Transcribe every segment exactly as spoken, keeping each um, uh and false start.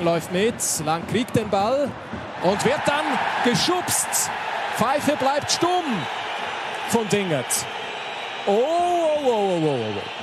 Lang läuft mit, Lang kriegt den Ball und wird dann geschubst. Pfeife bleibt stumm von Dingert. Oh, oh, oh, oh, oh, oh.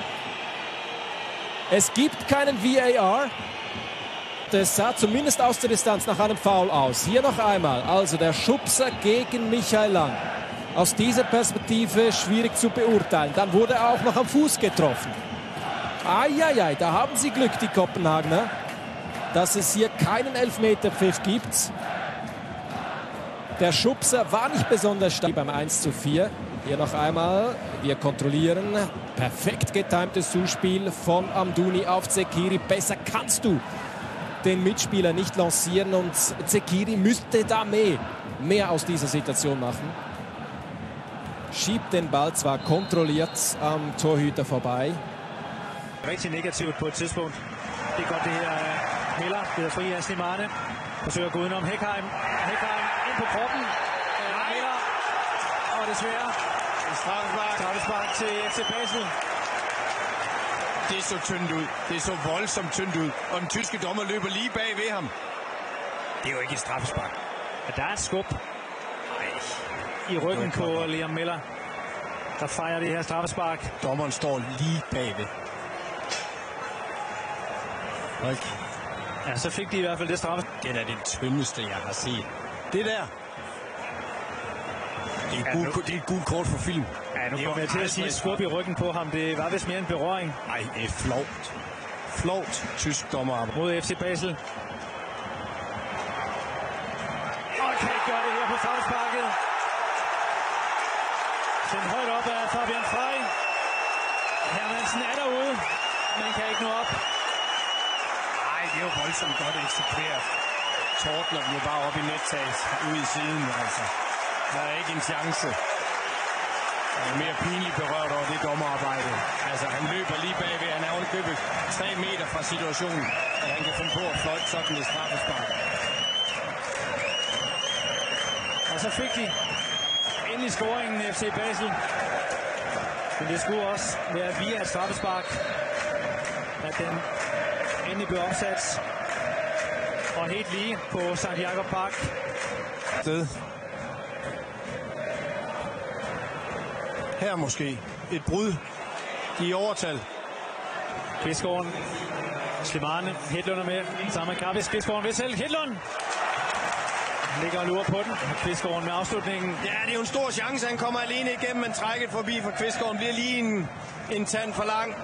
Es gibt keinen V A R. Das sah zumindest aus der Distanz nach einem Foul aus. Hier noch einmal. Also der Schubser gegen Michael Lang. Aus dieser Perspektive schwierig zu beurteilen. Dann wurde er auch noch am Fuß getroffen. Eieiei, da haben sie Glück, die Kopenhagener, dass es hier keinen Elfmeterpfiff gibt. Der Schubser war nicht besonders stark beim eins zu vier. Hier noch einmal. Wir kontrollieren. Perfekt getimtes Zuspiel von Amdouni auf Zekiri. Besser kannst du den Mitspieler nicht lancieren und Zekiri müsste da mehr, mehr aus dieser Situation machen. Schiebt den Ball zwar kontrolliert am Torhüter vorbei. Rigtig negativt på et tidspunkt. Det er godt det her Miller, det er fri af Slimane. Forsøger at gå udenom Hækheim. Hækheim ind på kroppen. Miller. Og desværre. Straffespark til F C Basel. Det så tyndt ud. Det så voldsomt tyndt ud. Og den tyske dommer løber lige bag ved ham. Det er jo ikke et straffespark. Der er et skub i ryggen på Liam Miller, der fejrer det her straffespark. Dommeren står lige bagved. Okay. Ja, så fik de i hvert fald det straffe. Det er det tyndeste, jeg har set. Det der. Det er, ja, gul, det er et gult kort for film. Ja, nu kommer jeg til at sige skub i ryggen på ham. Det var vist mere en berøring. Nej, det er flovt. Flovt tysk dommer. Mod F C Basel. Og kan ikke gøre det her på straffesparket. Sendt højt op af Fabian Frey. Hermansen er derude, men kan ikke nå op. Nej, det er jo voldsomt godt eksekveret. Tordner bliver bare op i nettags ude i siden, altså. Der er ikke en chance. Han er mere pinligt berørt over det dommerarbejde. Altså, han løber lige bagved. Han er ovenikøbet tre meter fra situationen, at han kan finde på at fløjte sådan et straffespark. Og så fik de endelig scoringen F C Basel. Men det skulle også være via et straffespark, at den endelig blev opsat. Og helt lige på Sankt Jakob Park. Sted. Her måske et brud i overtal. Kvistgården, Slimane, Hedlund er med. Sammen med Kappes, Kvistgården ved selv. Hedlund ligger og lurer på den. Kvistgården med afslutningen. Ja, det er jo en stor chance. Han kommer alene igennem, men trækket forbi for Kvistgården bliver lige en, en tand for lang.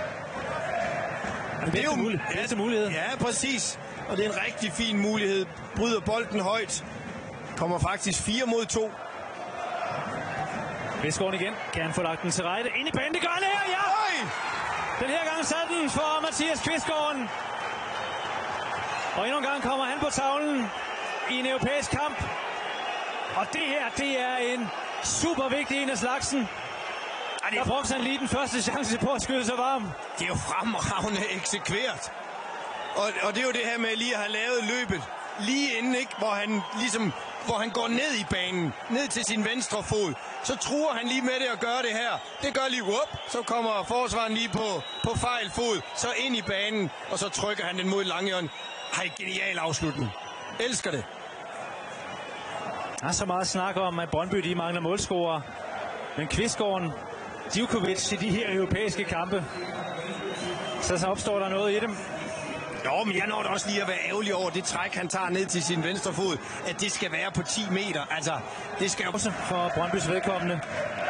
Det, det er jo mulighed. Det er mulighed. Ja, præcis. Og det er en rigtig fin mulighed. Bryder bolden højt. Kommer faktisk fire mod to. Kvistgården igen. Kan han få lagt den til rette? Ind i banen. Det gør han her, ja! Øj! Den her gang satte den for Mathias Kvistgården. Og endnu en gang kommer han på tavlen i en europæisk kamp. Og det her, det er en super vigtig en af slagsen. Der brugte han lige den første chance på at skyde sig varm. Det er jo fremragende eksekveret. Og, og det er jo det her med lige at have lavet løbet lige inden, ikke? Hvor han ligesom, hvor han går ned i banen, ned til sin venstre fod. Så truer han lige med det at gøre det her. Det gør lige whoop, så kommer forsvaren lige på, på fejl fod, så ind i banen, og så trykker han den mod langhjørnet. Hej, genial afslutning. Elsker det. Der er så meget snak om, at Brøndby de mangler målscorer. Men Kvistgården, Djurkovic i de her europæiske kampe, så, så opstår der noget i dem. Jo, men jeg når da også lige at være ærgerlig over det træk, han tager ned til sin venstre fod, at det skal være på ti meter. Altså, det skal også for Brøndbys vedkommende.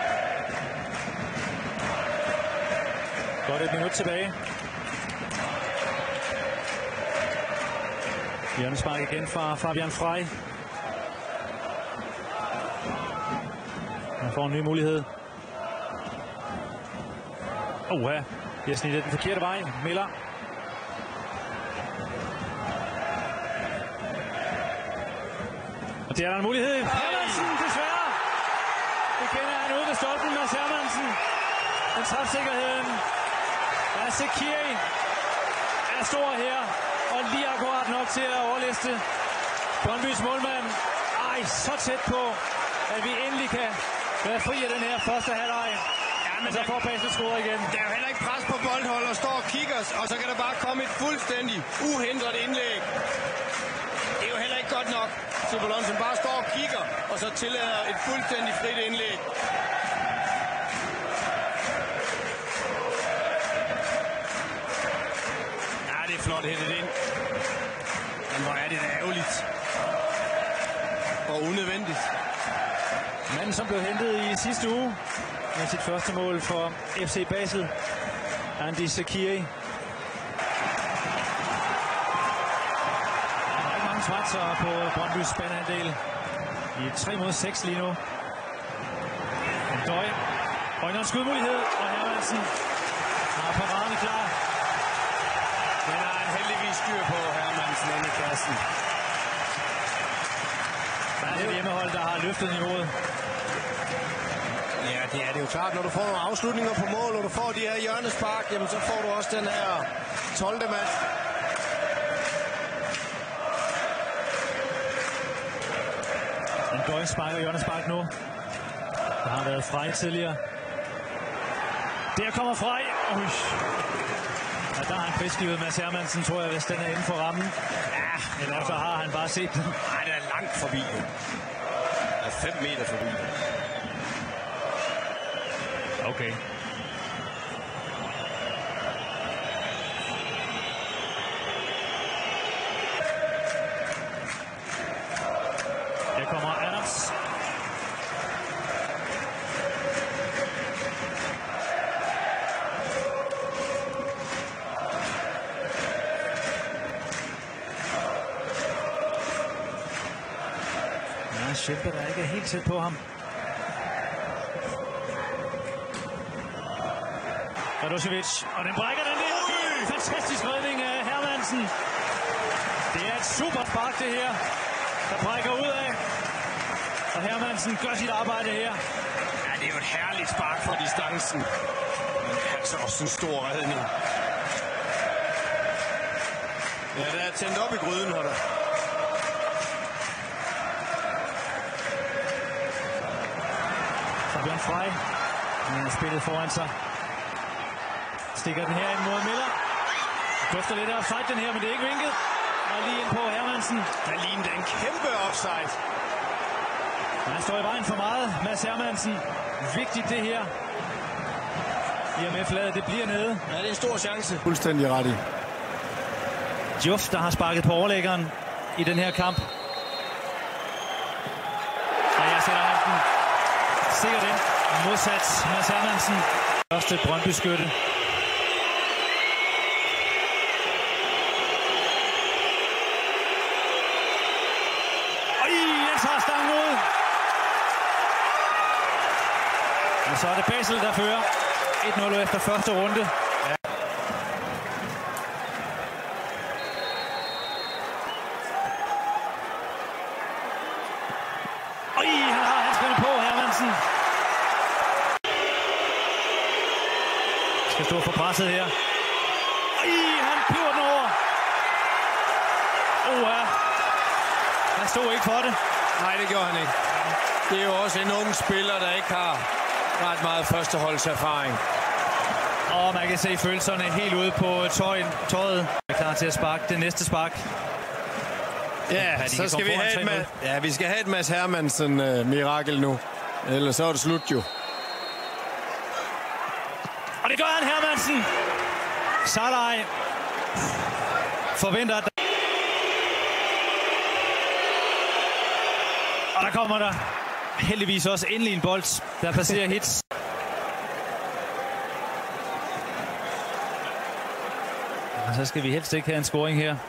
Godt et minut tilbage. Hjørnespark igen fra Fabian Frey. Han får en ny mulighed. Oha, de har snittet den forkerte vej. Miller. Og det er der en mulighed. Hermansen, desværre. Det kender han ude ved stolpen, Mads Hermansen. Men træfsikkerheden af Zekiri er stor her. Og lige akkurat nok til at overliste Brøndbys målmand. Ej, så tæt på, at vi endelig kan være fri af den her første halvleg. Ja, men så får Basel scoret igen. Der er jo heller ikke pres på boldhold og står og kigger, og så kan der bare komme et fuldstændig uhindret indlæg til ballon, som bare står og kigger, og så tillader et fuldstændig frit indlæg. Ja, det er flot hættet ind. Men hvor er det da ærgerligt. Og unødvendigt. Manden, som blev hentet i sidste uge med sit første mål for F C Basel, Andy Sekiri. Der er ikke mange svanser på Brøndbys spændeandel. I et tre mod seks lige nu. Døj. Øjner en skudmulighed, og Hermansen har paraden klar. Men der er heldigvis styr på Hermansen inde i kassen. Der er et hjemmehold, der har løftet niveauet. Ja, det er det jo klart. Når du får nogle afslutninger på mål, og du får de her hjørnespark, jamen så får du også den her tolvte mand. En Døj sparker hjørnespark nu. Der har været Frej tidligere. Der kommer Frej. Ui. Ja, der har han frisklivet Mads Hermansen, tror jeg, hvis den er inden for rammen. Ja, eller så har han bare set den. Nej, det er langt forbi. Det er fem meter forbi. Okay. Der kommer Adams. Ja, Schimper, der ikke er helt tæt på ham. Radosevic, og den brækker den der. Fantastisk redning af Hermansen. Det er et super spark, det her, der brækker ud af. Og Hermansen gør sit arbejde her. Ja, det er jo et herligt spark for distancen. Men det er altså også en stor redning. Ja, der er tændt op i gryden her. Der. Fabian Frej. Han har spillet foran sig. Stikker den her ind mod Miller. Dufter lidt af offside den her, men det er ikke vinket. Og lige ind på Hermansen. Der ligner en kæmpe offside. Han står i vejen for meget, Mads Hermansen. Vigtigt det her. I og med fladet, det bliver nede. Ja, det er en stor chance. Fuldstændig ret i. Joff, der har sparket på overlæggeren i den her kamp. Og jeg sætter han den sikkert ind. Modsat Mads Hermansen. Første Brøndby-skytte. Og så er det Basel, der fører et nul efter første runde. Ja. Oj, han har handskerne på, Hermansen. Skal stå for presset her. Oj, han piver den over. Åh, ja. Han stod ikke for det. Nej, det gjorde han ikke. Det er jo også en ung spiller, der ikke har ret meget førsteholdserfaring. Og man kan se følelserne helt ude på tøjen, tøjet. Er klar til at sparke det næste spark. Ja, så skal vi have et, ja, vi skal have et Mads Hermansen-mirakel uh, nu. Ellers så er det slut jo. Og det gør han, Hermansen. Salai forventer, at og der kommer der heldigvis også endelig en bold, der passerer hits. Og så skal vi helst ikke have en scoring her.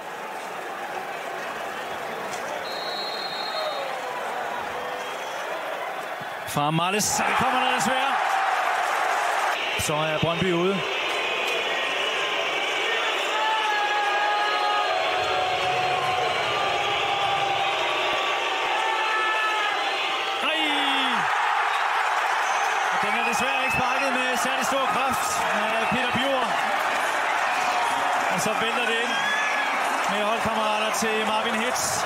Fra Marles, så det kommer der desværre. Så er Brøndby ude. Den er desværre ikke sparket med særlig stor kraft af Peter Bjur. Og så vælter det ind med holdkammerater til Marvin Hitz.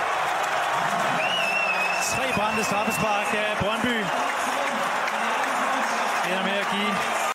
Tre brændte straffespark af Brøndby. Ender med at give